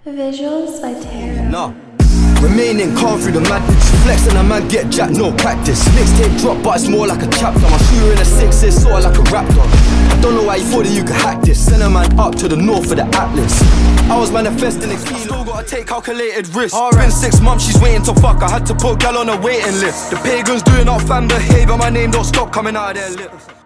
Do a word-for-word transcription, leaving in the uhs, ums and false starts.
Visuals by Taro. No. Remaining calm through the madness. Flex and a man get jacked, no practice. Mixtape drop, but it's more like a chapter. My shooter in a six is sort of like a raptor. I don't know why you thought that you could hack this. Send a man up to the north for the Atlas. I was manifesting the key. Still gotta take calculated risks. It's been six months, she's waiting to fuck. I had to put gal on a waiting list. The pagans doing up fan behavior. My name don't stop coming out of their lips.